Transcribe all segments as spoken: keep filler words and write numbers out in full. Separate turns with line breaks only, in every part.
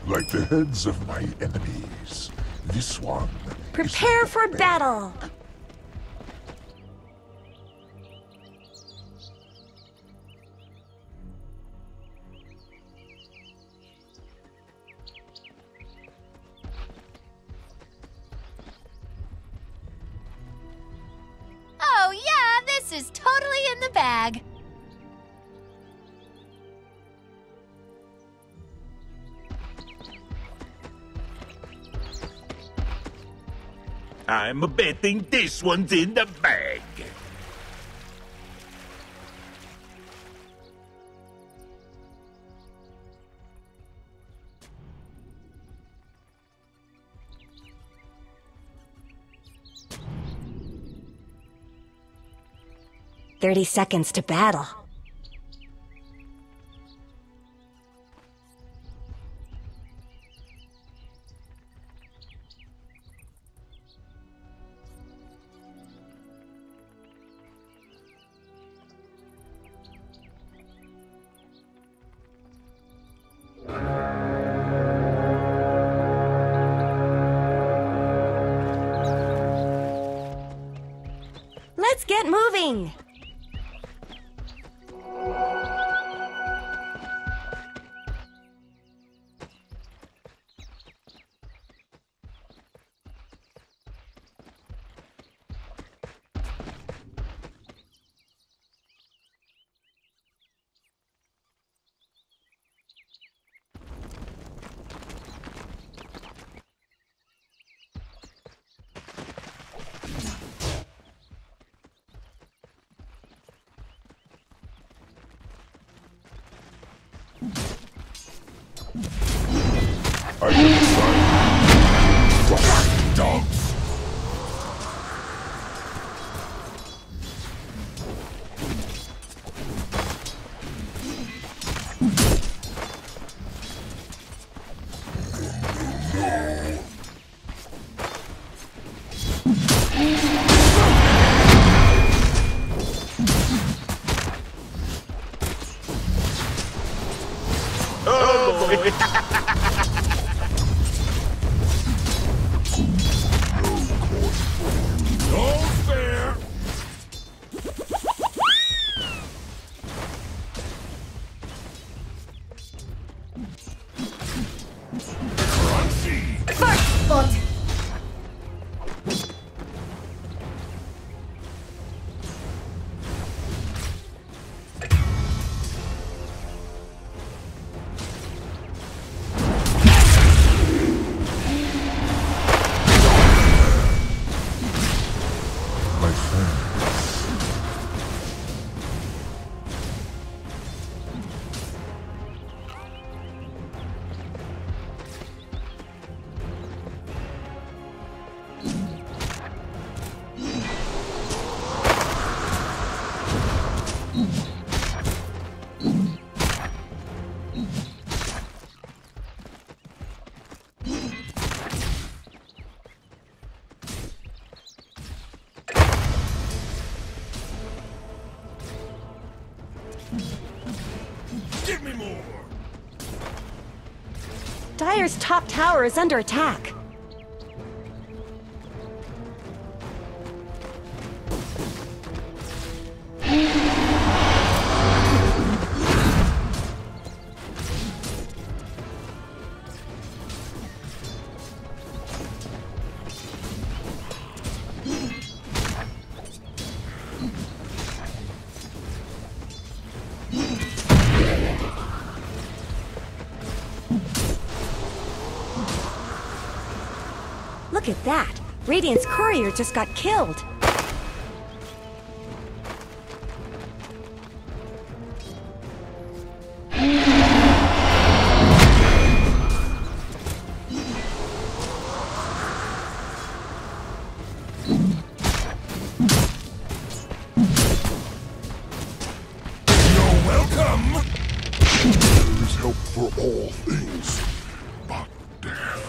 Like the heads of my enemies. This one.
Prepare for battle!
Oh yeah, this is totally in the bag.
I'm betting this one's in the bag.
Thirty seconds to battle. Let's get moving!
I can decide. Dogs.
Oh boy!
No fair. Crunchy.
First foot!
My friends. Give me more.
Dire's top tower is under attack. Look at that! Radiant's courier just got killed!
You're welcome. There is help for all things, but death.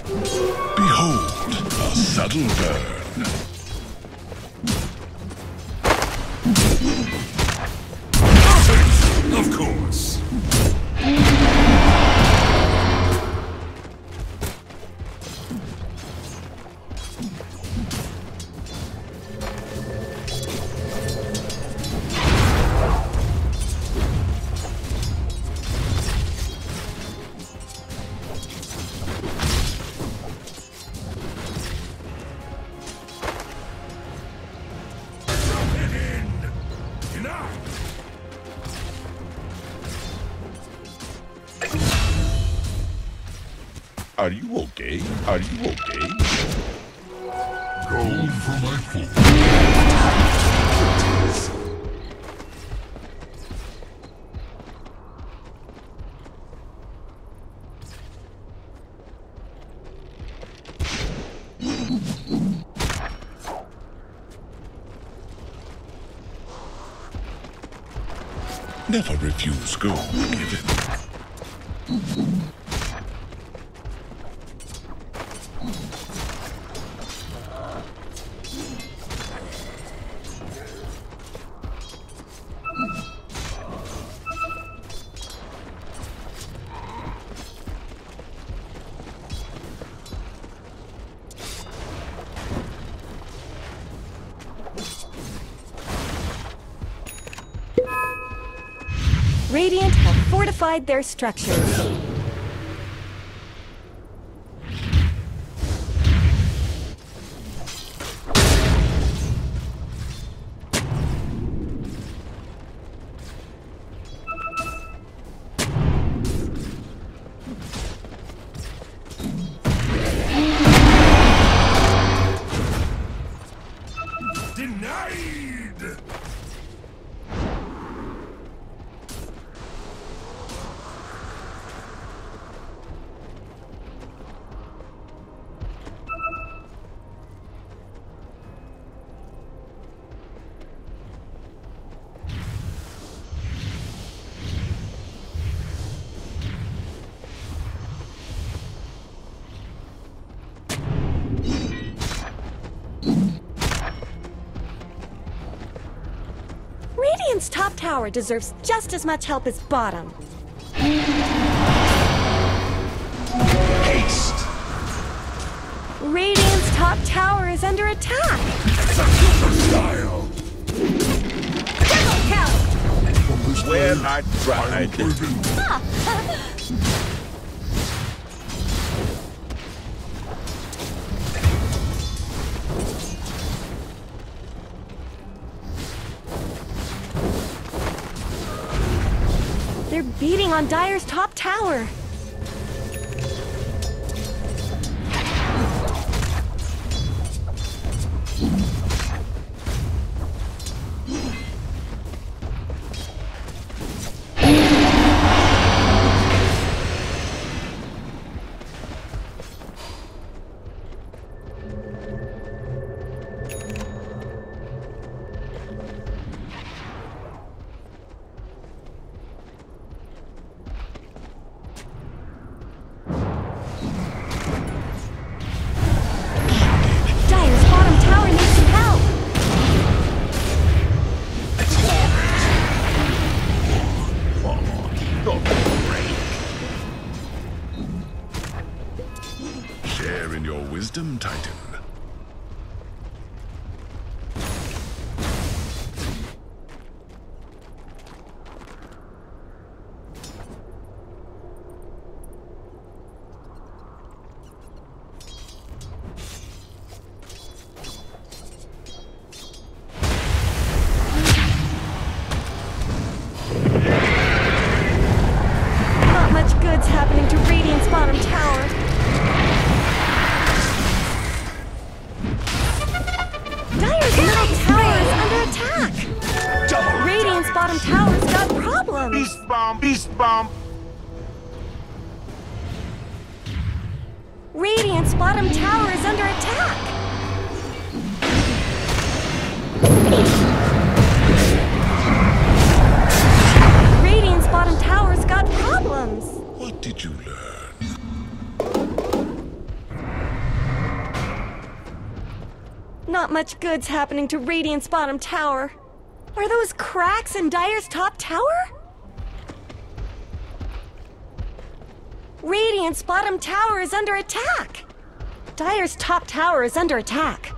Behold, a subtle burn. Of course.
Are you okay? Are you okay?
Gold for my food. Never refuse gold given.
Radiant have fortified their structures.
Denied!
Radiant's top tower deserves just as much help as bottom.
Haste!
Radiant's top tower is under attack.
Style!
Double kill!
Well, I tried.
They're beating on Dire's top tower.
Share in your wisdom, Titan.
Not much good's happening to Radiant's bottom tower. Dire's middle tower is under attack. Radiant's bottom tower's got problems.
Beast bomb, beast bomb.
Radiant's bottom tower is under attack. Radiant's bottom tower's got problems.
What did you learn?
Not much good's happening to Radiant's bottom tower. Are those cracks in Dire's top tower? Radiant's bottom tower is under attack. Dire's top tower is under attack.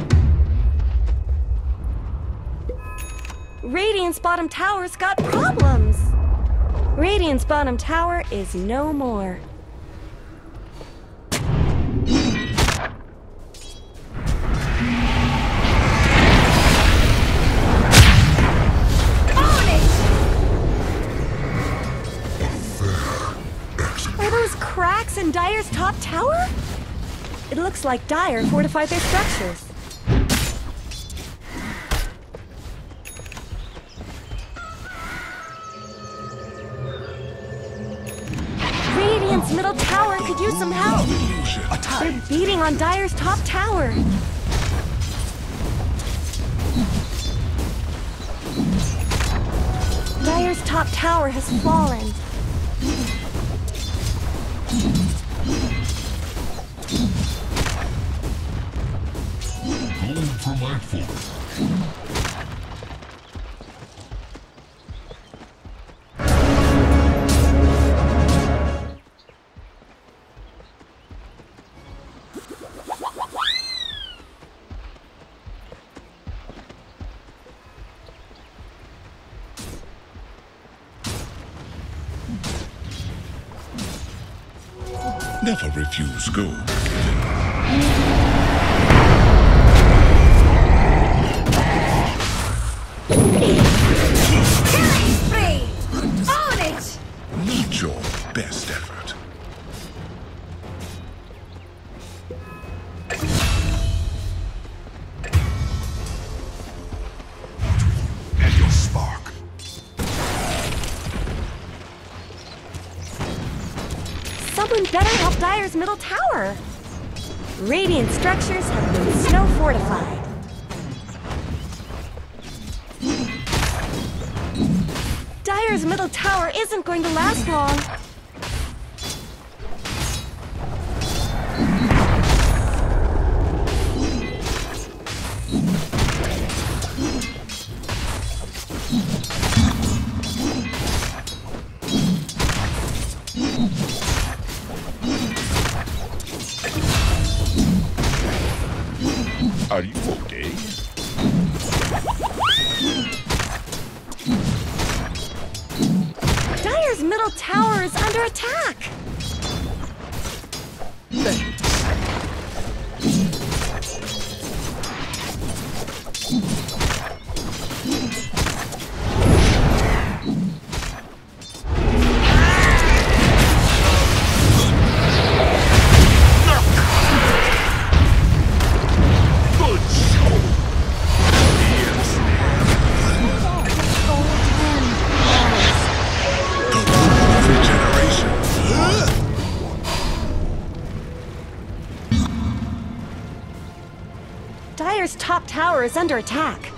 Radiant's bottom tower's got problems. Radiant's bottom tower is no more. Are those cracks in Dire's top tower? It looks like Dire fortified their structures. Radiant's middle tower could use some help. They're beating on Dire's top tower. Dire's top tower has fallen.
Going for my fort.
Never refuse gold. Not your best effort.
And your spark.
Someone better help Dire's middle tower. Radiant structures have been snow fortified. Dire's middle tower isn't going to last long.
Are you okay?
Dire's middle tower is under attack. Dire's top tower is under attack.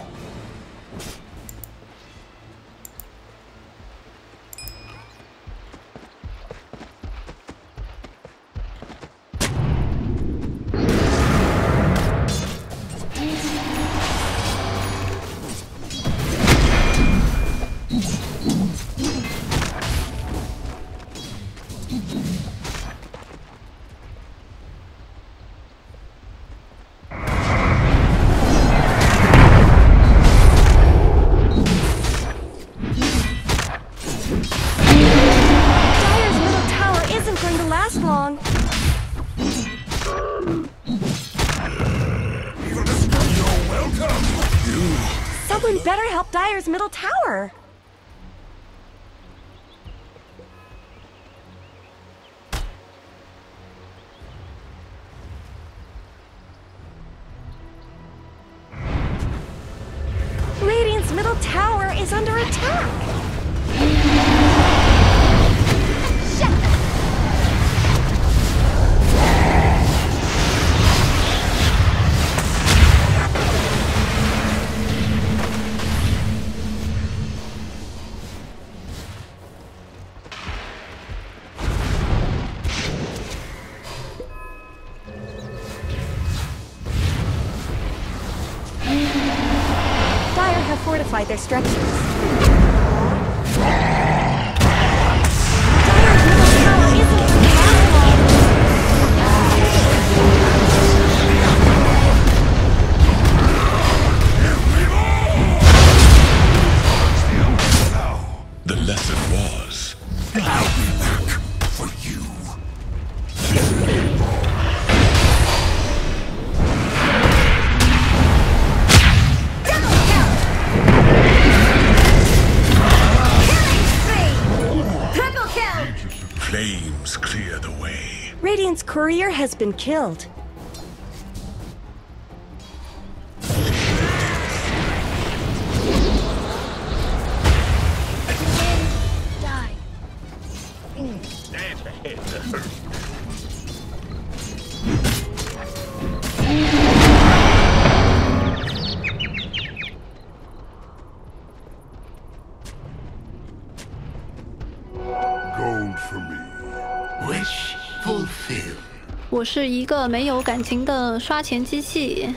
Long. Someone better help Dire's middle tower. Radiant's middle tower is under attack. fortify their structures.
The lesson was,
I'll be back for you.
flames clear the way.
Radiant's courier has been killed.
Die.
Gold for me. Wish fulfilled.
我是一个没有感情的刷钱机器。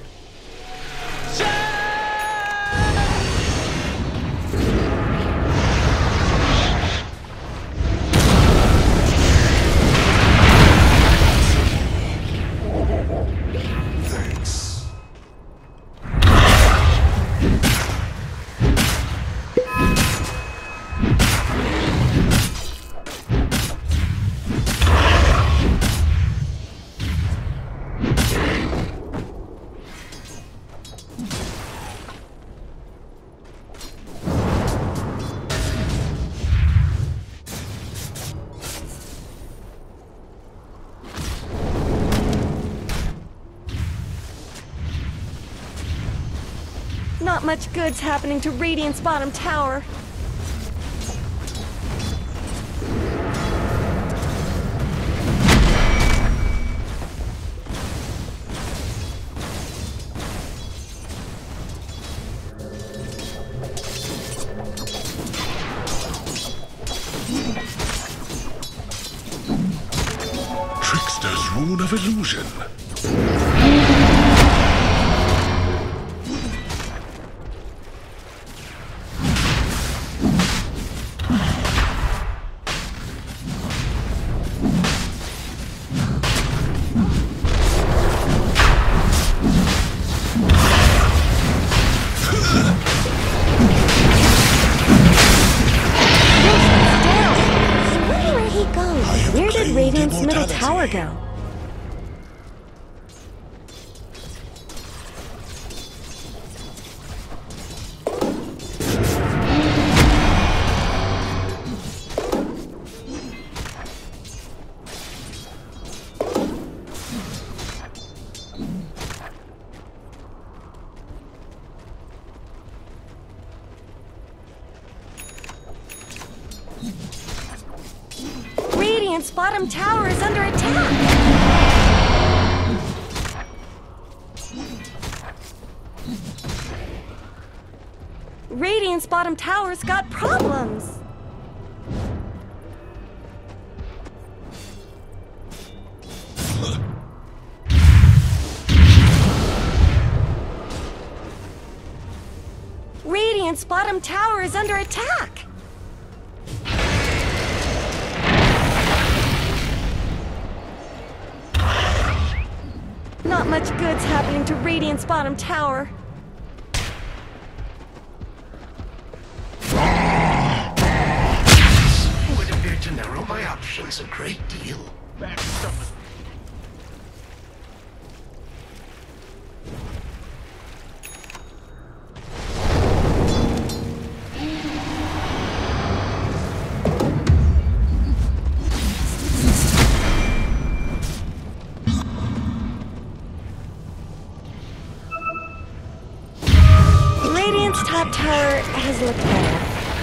Not much good's happening to Radiant's bottom tower.
Trickster's rune of illusion.
Where did Radiant's middle tower go? Radiant's bottom tower is under attack! Radiant's bottom tower's got problems! Radiant's bottom tower is under attack! Not much good's happening to Radiant's bottom tower.
Would appear to narrow my options a great deal.
Radiant's top tower has looked better.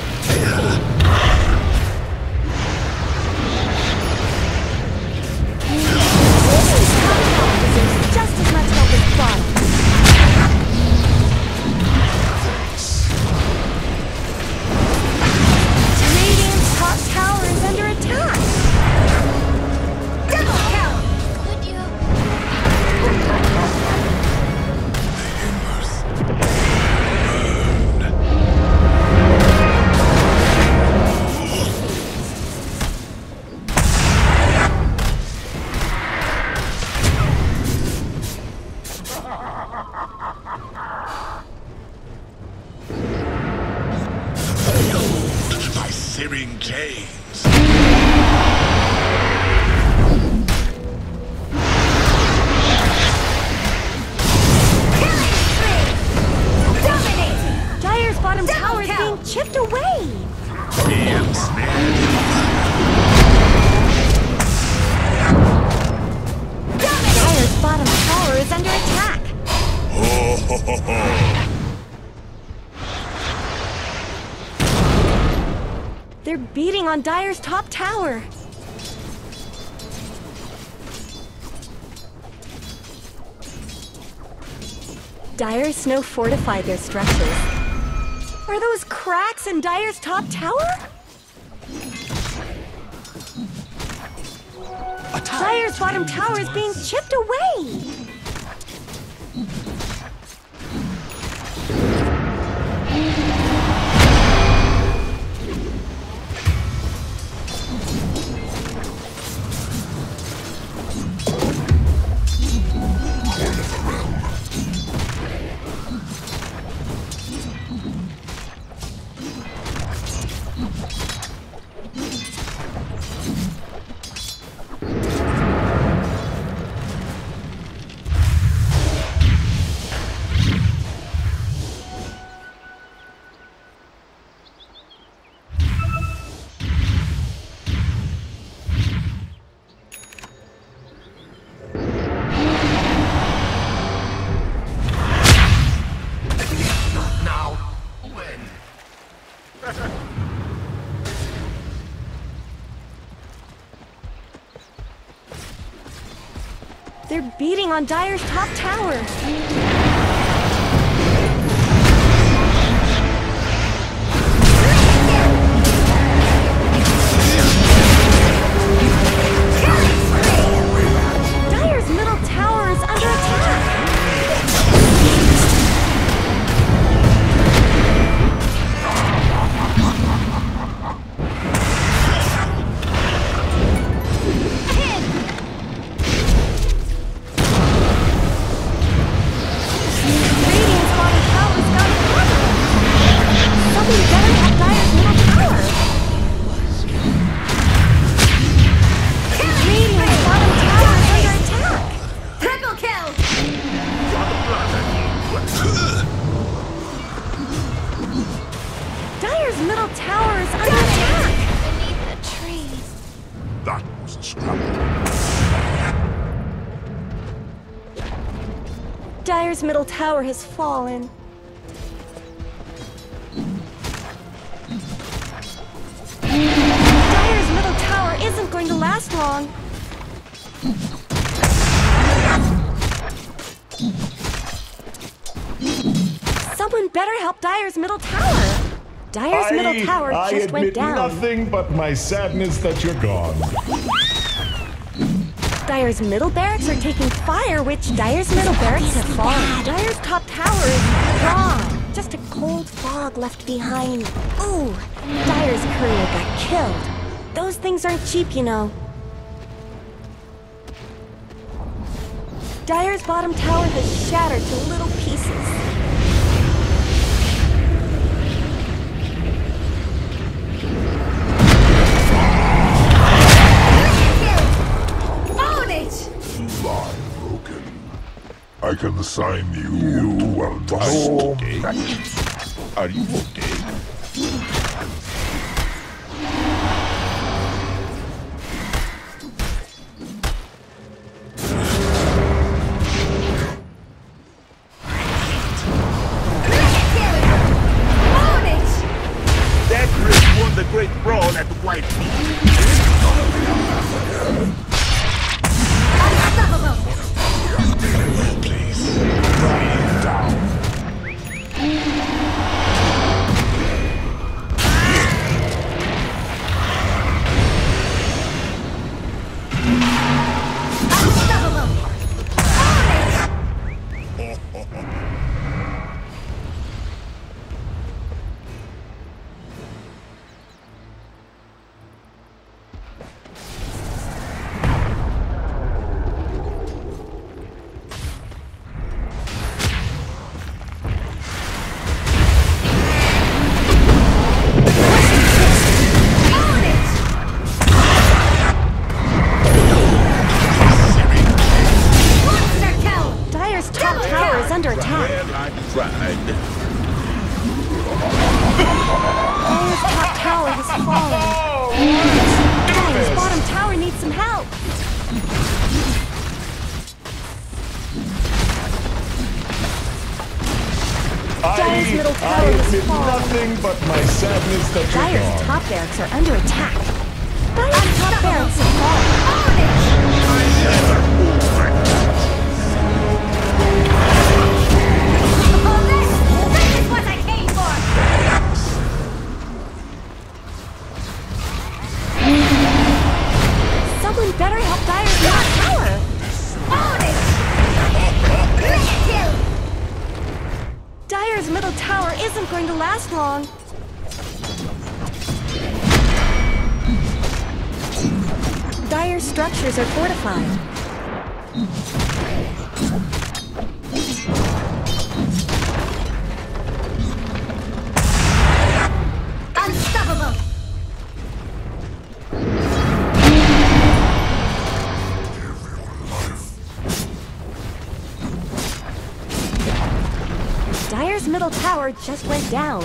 Radiant's top tower deserves just as much help as bottom. Radiant's top tower is under attack. Double kill!
Could you?
in chains.
Dire's bottom tower is being chipped away.
Being snared in
Dire's bottom tower is under attack.
Ho ho ho ho!
They're beating on Dire's top tower. Dire Snow fortified their structures. Are those cracks in Dire's top tower? Dire's bottom tower is being chipped away. They're beating on Dire's top tower. Dire's middle tower is under attack.
That was a struggle.
Dire's middle tower has fallen. Dire's middle tower isn't going to last long. Someone better help Dire's middle tower. Dire's
I,
middle tower
I
just went
admit
down.
nothing but my sadness that you're gone.
Dire's middle barracks are taking fire, which Dire's middle barracks have fallen. Dire's top tower is gone. Just a cold fog left behind. Ooh, Dire's courier got killed. Those things aren't cheap, you know. Dire's bottom tower has shattered to little pieces.
I can assign you to a rival match.
Are you okay?
That Chris won the great brawl at the White Feet.
Please.
Down.
middle
I
tower has
admit
fallen.
nothing but my sadness that you're
Dire's
gone.
top barracks are under attack. Dire's top barracks have fallen.
Oh, this, this is what I came for!
Someone better help Dire's top tower.
Own it! Bring it, Jill!
Dire's middle tower isn't going to last long. Dire's structures are fortified.
Unstoppable!
Dire's middle tower just went down.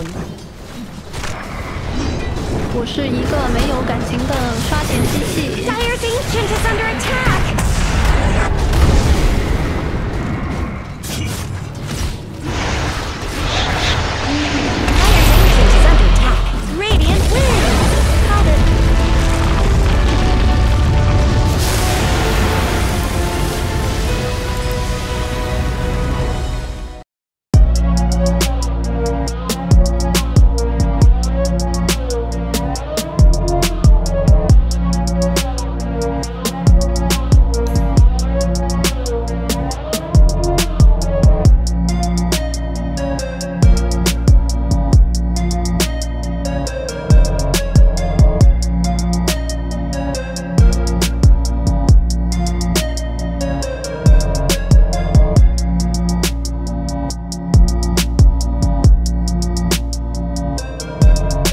我是一个没有感情的刷钱机器。
Dire's ancient is under attack.